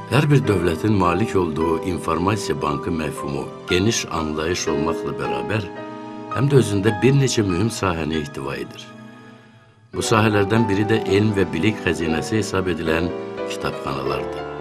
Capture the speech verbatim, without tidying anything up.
Hər bir dövlətin malik olduğu informasiya bankı məfhumu geniş anlayış olmaqla bərabər, həm də özündə bir neçə mühüm sahəni ihtiva edir. Bu sahələrdən biri də elm və bilik xəzinəsi hesab edilən kitabxanalardır.